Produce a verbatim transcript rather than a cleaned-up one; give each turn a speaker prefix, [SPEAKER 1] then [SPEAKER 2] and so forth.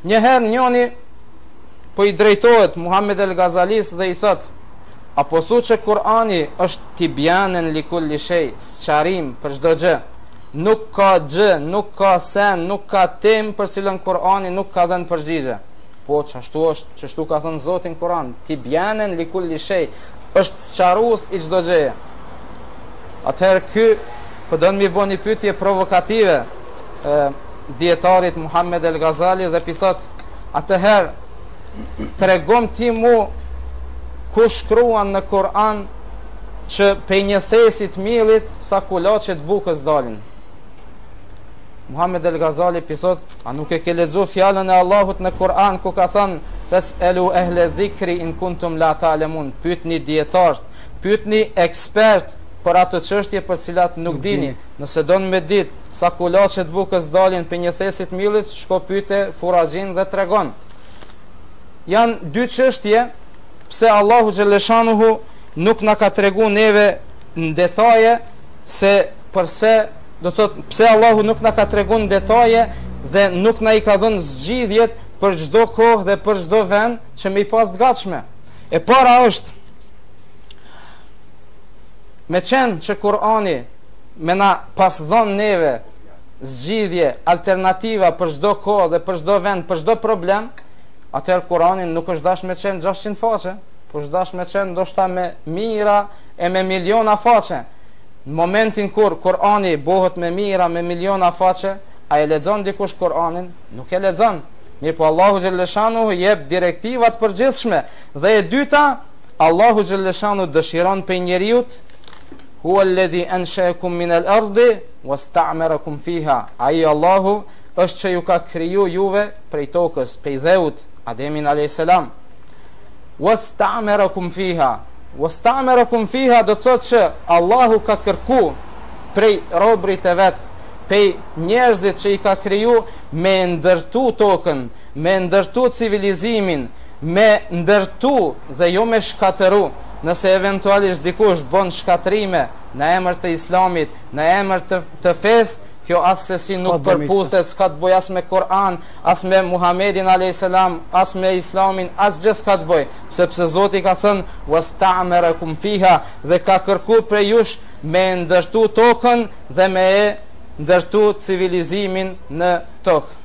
[SPEAKER 1] Njëherë njoni po i drejtohet Muhammed el Gazalis dhe i thot: apo thu që Kurani është tibjanen li kulli shay, sqarim për çdo gjë. Nuk ka gjë, nuk ka sen, nuk ka temë për cilën Kurani nuk ka dhënë përgjigje. Po çashtu është, çashtu ka thënë Zoti në Kur'an, tibjanen li kulli shay, është sqarues i çdo gjëje. Atëherë ky po don mi bëni pyetje provokative e, dietarit Muhammed el Ghazali dhe pi thot: atëherë tregom ti mu ku shkruan në Kur'an që pe një thesit millit sa kulaçet bukës dalin. Muhammed el Ghazali pi thot: a nuk e ke lexuar fjalën e Allahut në Kur'an ku ka thënë fas'alu ahla dhikri in kuntum la ta'lamun, pyetni dietar, pyetni ekspert për ato çështje për cilat nuk dini. Nëse don me dit sa kulaçet bukës dalin pe një thesit millit, shko pyete furrazhin dhe tregon. Jan dy çështje pse Allahu xhaleshanuhu nuk na ka tregu neve në detaje se përse, do thot pse Allahu nuk na ka tregu në detaje dhe nuk na i ka dhënë zgjidhjet për çdo kohë dhe për çdo vend që me i pas të gatshme. E para është me qenë që Kur'ani me na pas dhënë neve zgjidhje alternativa për çdo kohë dhe për çdo vend, për çdo problem, atëherë Kur'ani nuk është dash me qenë gjashtëqind faqe, po është dash me qenë ndoshta me mijëra e me miliona faqe. Në momentin kur Kur'ani bëhet me mijëra, me miliona faqe, a e lexon dikush Kur'anin? Nuk e lexon. Mirë, po Allahu xhaleshanu jep direktivat përgjithshme. Dhe e dyta, Allahu xhaleshanu dëshiron pe njeriut: huwa alladhi ansha'akum min al-ardi wasta'marakum fiha. Ai Allahu është që ju ka kriju juve prej tokës, prej dheut, Ademin alayhis salam. Wasta'marakum fiha. Wasta'marakum fiha do të thotë që Allahu ka kërku prej robrit e vet, prej njerëzit që i ka kriju, me ndërtu tokën, me ndërtu civilizimin, me ndërtu dhe jo me shkatëru. Nëse eventualisht dikush bën shkatrime në emër të Islamit, në emër të, të fesë, kjo asesi nuk përputhet, s'ka të bëj as me Kur'an, as me Muhamedin alayhis salam, as me Islamin, as gjë s'ka të bëj, sepse Zoti ka thënë wasta'marakum fiha, dhe ka kërku prej jush me ndërtu tokën dhe me ndërtu civilizimin në tokë.